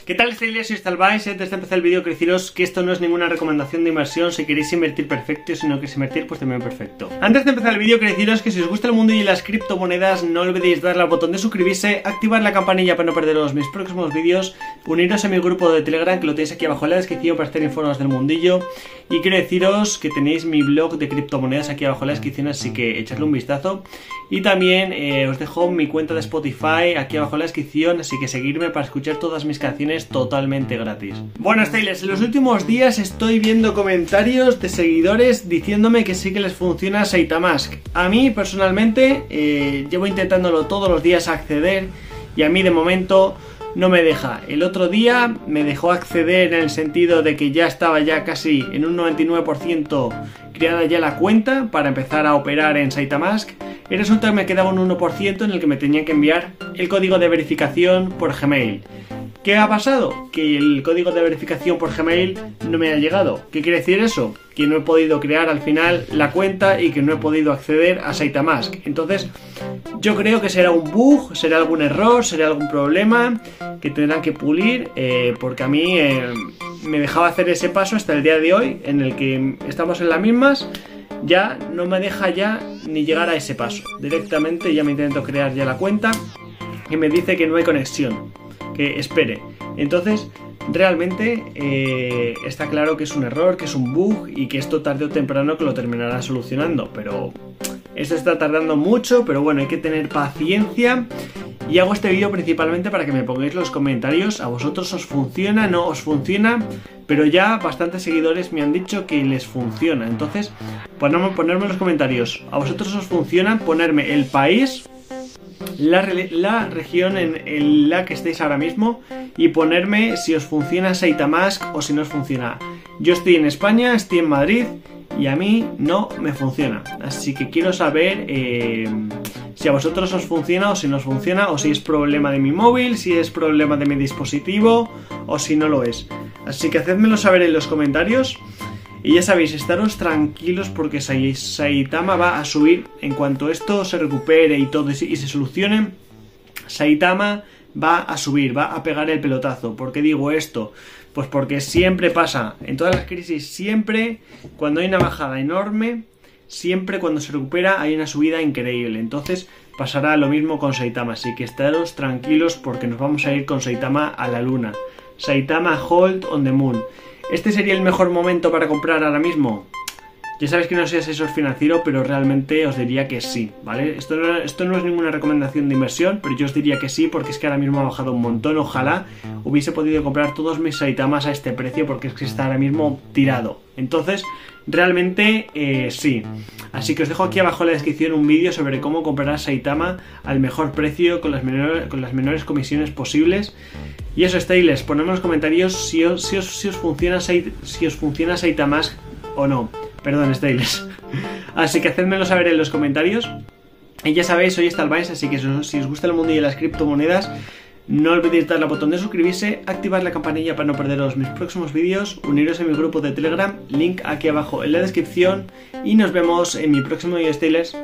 ¿Qué tal estáis? Soy Stalbais. Antes de empezar el vídeo, quiero deciros que esto no es ninguna recomendación de inversión si queréis invertir perfecto, sino que queréis invertir pues también perfecto. Antes de empezar el vídeo, quiero deciros que si os gusta el mundo y las criptomonedas, no olvidéis darle al botón de suscribirse, activar la campanilla para no perderos mis próximos vídeos, uniros a mi grupo de Telegram, que lo tenéis aquí abajo en la descripción para estar informados del mundillo. Y quiero deciros que tenéis mi blog de criptomonedas aquí abajo en la descripción, así que echadle un vistazo. Y también os dejo mi cuenta de Spotify aquí abajo en la descripción, así que seguidme para escuchar todas mis canciones totalmente gratis. Bueno, Stylers, en los últimos días estoy viendo comentarios de seguidores diciéndome que sí que les funciona SaitaMask. A mí personalmente llevo intentándolo todos los días acceder y a mí de momento no me deja. El otro día me dejó acceder en el sentido de que ya estaba ya casi en un 99% creada ya la cuenta para empezar a operar en SaitaMask. Y resulta que me quedaba un 1% en el que me tenía que enviar el código de verificación por Gmail. ¿Qué ha pasado? Que el código de verificación por Gmail no me ha llegado. ¿Qué quiere decir eso? Que no he podido crear al final la cuenta y que no he podido acceder a SaitaMask. Entonces, yo creo que será un bug, será algún error, será algún problema que tendrán que pulir, porque a mí me dejaba hacer ese paso hasta el día de hoy, en el que estamos en las mismas. Ya no me deja ya ni llegar a ese paso. Directamente ya me intento crear ya la cuenta y me dice que no hay conexión, que espere. Entonces realmente está claro que es un error, que es un bug y que esto tarde o temprano que lo terminará solucionando, pero esto está tardando mucho. Pero bueno, hay que tener paciencia. Y hago este vídeo principalmente para que me pongáis los comentarios. ¿A vosotros os funciona? ¿No os funciona? Pero ya bastantes seguidores me han dicho que les funciona. Entonces, ponerme en los comentarios. ¿A vosotros os funciona? Ponerme el país, la región en la que estéis ahora mismo, y ponerme si os funciona SaitaMask o si no os funciona. Yo estoy en España, estoy en Madrid y a mí no me funciona. Así que quiero saber si a vosotros os funciona o si no os funciona, o si es problema de mi móvil, si es problema de mi dispositivo o si no lo es. Así que hacedmelo saber en los comentarios. Y ya sabéis, estaros tranquilos porque Saitama va a subir en cuanto esto se recupere y todo y se solucione. Saitama va a subir, va a pegar el pelotazo. ¿Por qué digo esto? Pues porque siempre pasa, en todas las crisis, siempre cuando hay una bajada enorme, siempre cuando se recupera hay una subida increíble. Entonces pasará lo mismo con Saitama, así que estaros tranquilos porque nos vamos a ir con Saitama a la luna. Saitama Hold on the Moon. ¿Este sería el mejor momento para comprar ahora mismo? Ya sabéis que no soy asesor financiero, pero realmente os diría que sí, ¿vale? Esto no es ninguna recomendación de inversión, pero yo os diría que sí, porque es que ahora mismo ha bajado un montón. Ojalá hubiese podido comprar todos mis Saitamas a este precio, porque es que está ahora mismo tirado. Entonces, realmente sí. Así que os dejo aquí abajo en la descripción un vídeo sobre cómo comprar Saitama al mejor precio, con las menores comisiones posibles. Y eso, Stylers, ponedme en los comentarios si os funciona SaitaMask o no. Perdón, Stylers. Así que hacedmelo saber en los comentarios. Y ya sabéis, soy Stalbais, así que si os gusta el mundo de las criptomonedas, no olvidéis darle al botón de suscribirse, activar la campanilla para no perderos mis próximos vídeos, uniros a mi grupo de Telegram, link aquí abajo en la descripción, y nos vemos en mi próximo vídeo, Stylers.